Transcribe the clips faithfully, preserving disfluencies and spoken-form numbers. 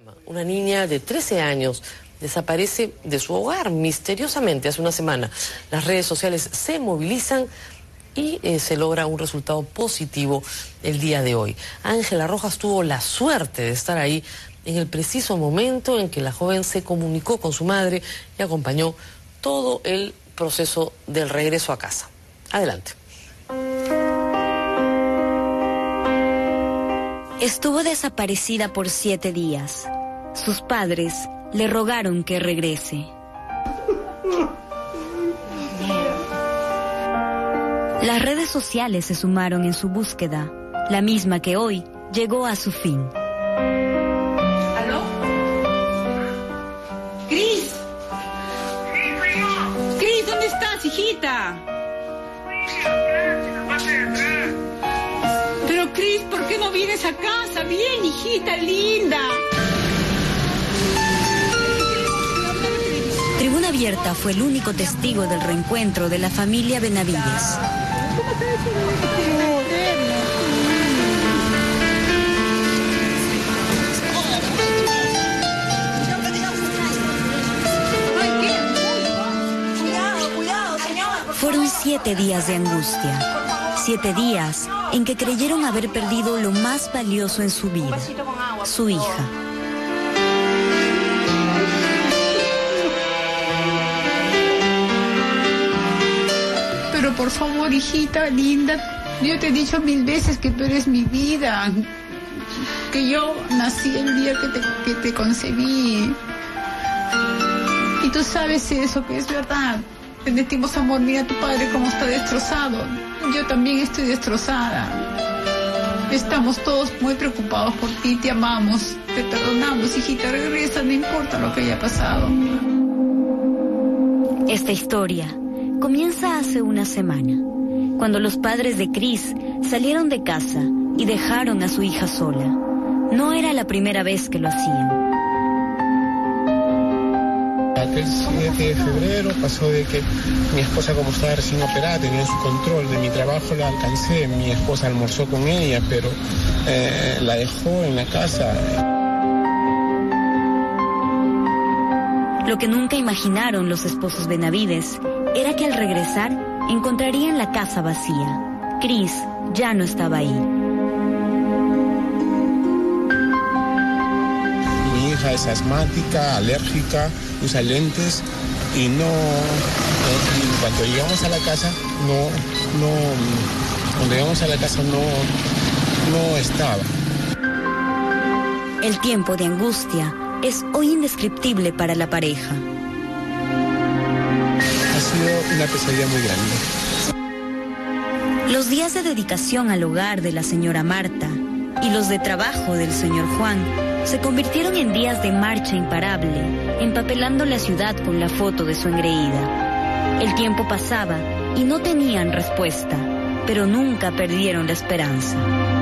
Una niña de trece años desaparece de su hogar misteriosamente hace una semana. Las redes sociales se movilizan y eh, se logra un resultado positivo el día de hoy. Ángela Rojas tuvo la suerte de estar ahí en el preciso momento en que la joven se comunicó con su madre y acompañó todo el proceso del regreso a casa. Adelante. Estuvo desaparecida por siete días. Sus padres le rogaron que regrese. Las redes sociales se sumaron en su búsqueda, la misma que hoy llegó a su fin. ¿Aló? ¡Cris! ¡Cris, ¿dónde estás, hijita? Pero, Cris, ¿por qué no vienes a casa? Bien, hijita linda. Tribuna Abierta fue el único testigo del reencuentro de la familia Benavides. Fueron siete días de angustia, siete días en que creyeron haber perdido lo más valioso en su vida, su hija. Pero por favor, hijita linda, yo te he dicho mil veces que tú eres mi vida, que yo nací el día que te, que te concebí. Y tú sabes eso, que es verdad. Te sentimos amor, mira a tu padre cómo está destrozado. Yo también estoy destrozada. Estamos todos muy preocupados por ti, te amamos, te perdonamos, hijita, regresa, no importa lo que haya pasado. Esta historia comienza hace una semana, cuando los padres de Cris salieron de casa y dejaron a su hija sola. No era la primera vez que lo hacían. El siete de febrero pasó de que mi esposa, como estaba recién operada, tenía su control de mi trabajo, la alcancé, mi esposa almorzó con ella, pero eh, la dejó en la casa. Lo que nunca imaginaron los esposos Benavides era que al regresar encontrarían la casa vacía. Cris ya no estaba ahí. Mi hija es asmática, alérgica, usa lentes y no, y cuando llegamos a la casa, no, no, cuando llegamos a la casa no, no estaba. El tiempo de angustia es hoy indescriptible para la pareja. Ha sido una pesadilla muy grande. Los días de dedicación al hogar de la señora Marta y los de trabajo del señor Juan se convirtieron en días de marcha imparable, empapelando la ciudad con la foto de su engreída. El tiempo pasaba y no tenían respuesta, pero nunca perdieron la esperanza.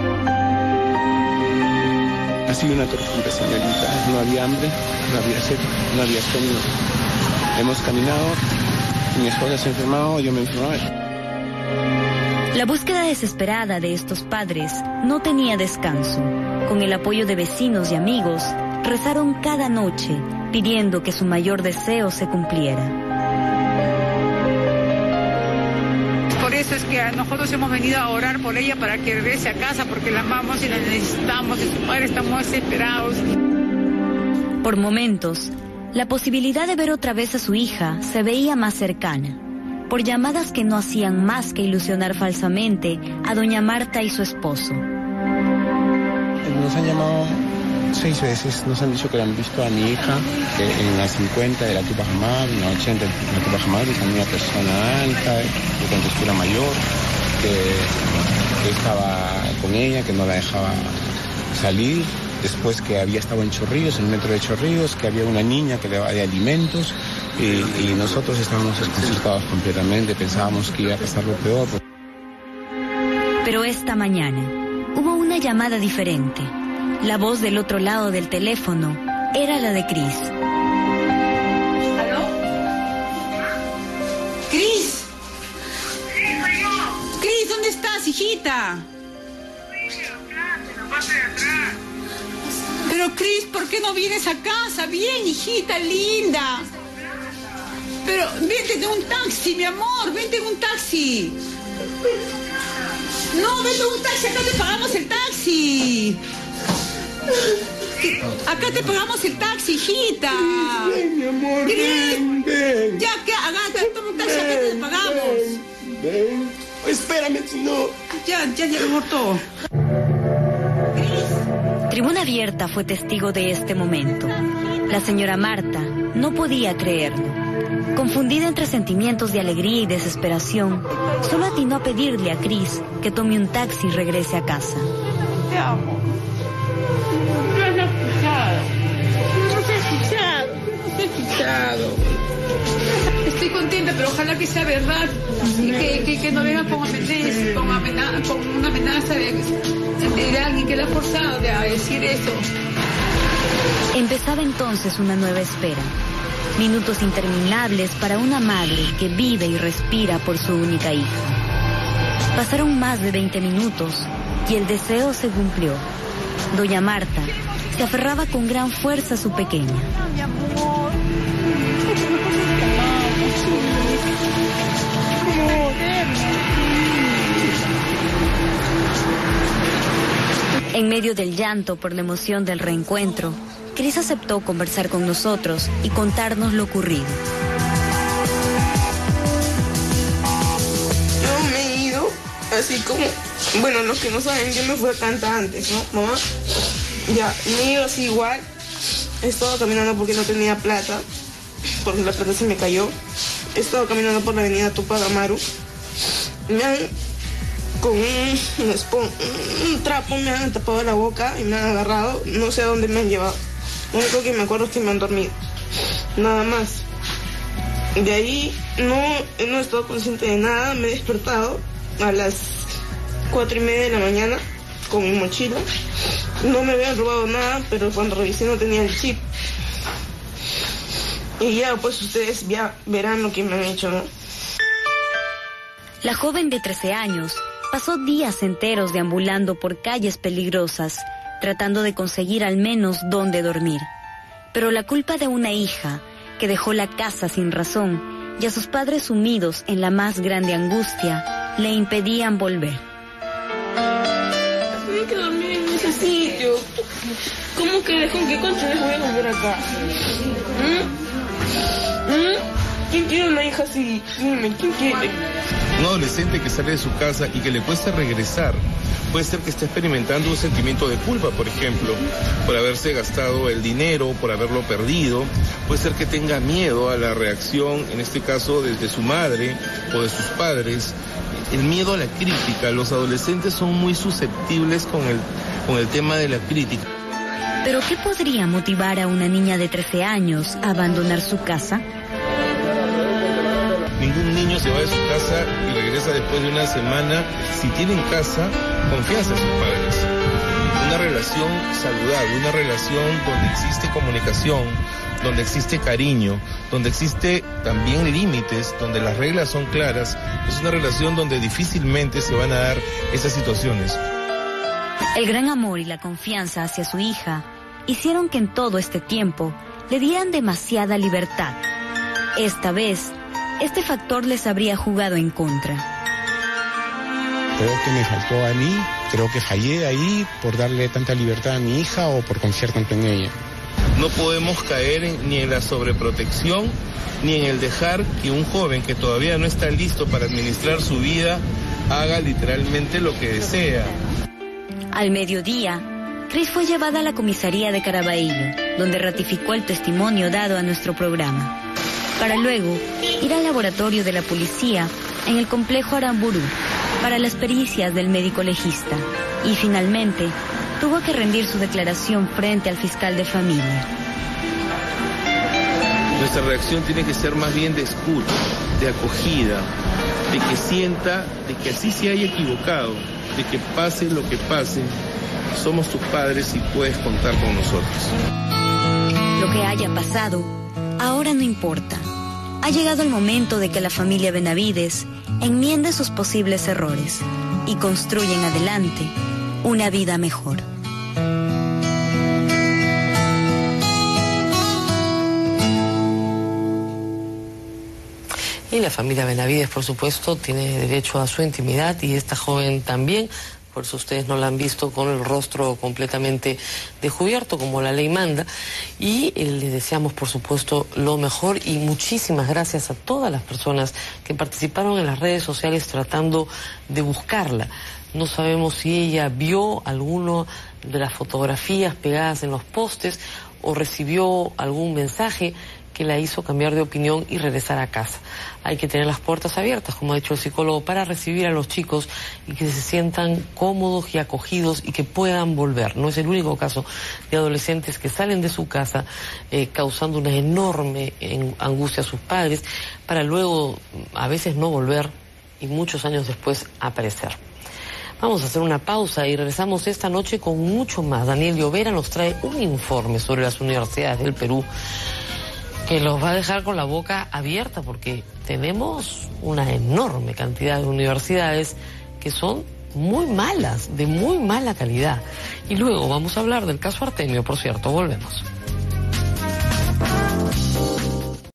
Ha sido una tortura, señorita. No había hambre, no había sed, no había sueño. Hemos caminado, mi esposa se ha enfermado, yo me he enfermado. La búsqueda desesperada de estos padres no tenía descanso. Con el apoyo de vecinos y amigos, rezaron cada noche pidiendo que su mayor deseo se cumpliera. Por eso es que nosotros hemos venido a orar por ella para que regrese a casa, porque la amamos y la necesitamos, y su padre estamos desesperados. Por momentos, la posibilidad de ver otra vez a su hija se veía más cercana, por llamadas que no hacían más que ilusionar falsamente a doña Marta y su esposo. Nos han llamado seis veces, nos han dicho que han visto a mi hija en la cincuenta de la Tupac Amaru, en la ochenta de la Tupac Amaru, que una persona alta, de contextura mayor, que, que estaba con ella, que no la dejaba salir, después que había estado en Chorrillos, en el metro de Chorrillos, que había una niña que le daba de alimentos, y, y nosotros estábamos desconcertados completamente, pensábamos que iba a pasar lo peor. Pero esta mañana hubo una llamada diferente. La voz del otro lado del teléfono era la de Cris. ¿Aló? ¡Cris! ¡Cris, ¿dónde estás, hijita? Pero Cris, ¿por qué no vienes a casa? Bien, hijita linda. Pero vente en un taxi, mi amor, vente en un taxi. No, vente en un taxi, acá te pagamos el taxi. Acá te pagamos el taxi, hijita. Ven, mi amor, ven, ven. Ya, que agarra, toma un taxi, acá te pagamos. Ven, ven. Espérame, si no. Ya, ya, ya, amor, todo. Tribuna Abierta fue testigo de este momento. La señora Marta no podía creerlo. Confundida entre sentimientos de alegría y desesperación, solo atinó a pedirle a Cris que tome un taxi y regrese a casa. Te amo. No has escuchado. No te he escuchado. No te he escuchado. Estoy contenta, pero ojalá que sea verdad. Y que, que, que no venga con amenaza, con, amenaza, con una amenaza de, de alguien que la ha forzado de a decir eso. Empezaba entonces una nueva espera. Minutos interminables para una madre que vive y respira por su única hija. Pasaron más de veinte minutos y el deseo se cumplió. Doña Marta se aferraba con gran fuerza a su pequeña. Mi amor. En medio del llanto por la emoción del reencuentro, Cris aceptó conversar con nosotros y contarnos lo ocurrido. Yo me he ido, así como, bueno, los que no saben, yo me fui a cantar antes, ¿no, mamá? Ya, me he ido así igual, he estado caminando porque no tenía plata, porque la plata se me cayó. He estado caminando por la avenida Tupac Amaru. Me han, con un, un, espon, un trapo, me han tapado la boca y me han agarrado, no sé a dónde me han llevado. Lo único que me acuerdo es que me han dormido, nada más. De ahí no, no he estado consciente de nada, me he despertado a las cuatro y media de la mañana con mi mochila. No me habían robado nada, pero cuando revisé no tenía el chip. Y ya, pues ustedes ya verán lo que me han hecho, ¿no? La joven de trece años pasó días enteros deambulando por calles peligrosas, tratando de conseguir al menos dónde dormir. Pero la culpa de una hija que dejó la casa sin razón y a sus padres sumidos en la más grande angustia le impedían volver. Tengo que dormir en ese sitio. ¿Cómo que con qué condiciones voy a volver acá? ¿Mm? ¿Mm? ¿Quién quiere una hija así? Dime, ¿quién quiere? Un adolescente que sale de su casa y que le cuesta regresar, puede ser que esté experimentando un sentimiento de culpa, por ejemplo, por haberse gastado el dinero, por haberlo perdido. Puede ser que tenga miedo a la reacción, en este caso, de, de su madre o de sus padres. El miedo a la crítica. Los adolescentes son muy susceptibles con el, con el tema de la crítica. ¿Pero qué podría motivar a una niña de trece años a abandonar su casa? Ningún niño se va de su casa y regresa después de una semana. Si tiene en casa confianza en sus padres. Una relación saludable, una relación donde existe comunicación, donde existe cariño, donde existe también límites, donde las reglas son claras. Es una relación donde difícilmente se van a dar esas situaciones. El gran amor y la confianza hacia su hija hicieron que en todo este tiempo le dieran demasiada libertad. Esta vez, este factor les habría jugado en contra. Creo que me faltó a mí, creo que fallé ahí por darle tanta libertad a mi hija o por confiar tanto en ella. No podemos caer en, ni en la sobreprotección, ni en el dejar que un joven que todavía no está listo para administrar su vida haga literalmente lo que desea. Al mediodía, Cris fue llevada a la comisaría de Caraballo, donde ratificó el testimonio dado a nuestro programa, para luego ir al laboratorio de la policía en el complejo Aramburú para las pericias del médico legista y finalmente tuvo que rendir su declaración frente al fiscal de familia. Nuestra reacción tiene que ser más bien de escucha, de acogida, de que sienta de que así se haya equivocado, de que pase lo que pase, somos tus padres y puedes contar con nosotros. Lo que haya pasado, ahora no importa. Ha llegado el momento de que la familia Benavides enmiende sus posibles errores y construya en adelante una vida mejor. Y la familia Benavides, por supuesto, tiene derecho a su intimidad y esta joven también. Por eso ustedes no la han visto con el rostro completamente descubierto, como la ley manda. Y eh, les deseamos, por supuesto, lo mejor y muchísimas gracias a todas las personas que participaron en las redes sociales tratando de buscarla. No sabemos si ella vio alguna de las fotografías pegadas en los postes o recibió algún mensaje que la hizo cambiar de opinión y regresar a casa. Hay que tener las puertas abiertas, como ha dicho el psicólogo, para recibir a los chicos y que se sientan cómodos y acogidos y que puedan volver. No es el único caso de adolescentes que salen de su casa eh, causando una enorme angustia a sus padres para luego a veces no volver y muchos años después aparecer. Vamos a hacer una pausa y regresamos esta noche con mucho más. Daniel Llovera nos trae un informe sobre las universidades del Perú que los va a dejar con la boca abierta porque tenemos una enorme cantidad de universidades que son muy malas, de muy mala calidad. Y luego vamos a hablar del caso Artemio, por cierto, volvemos.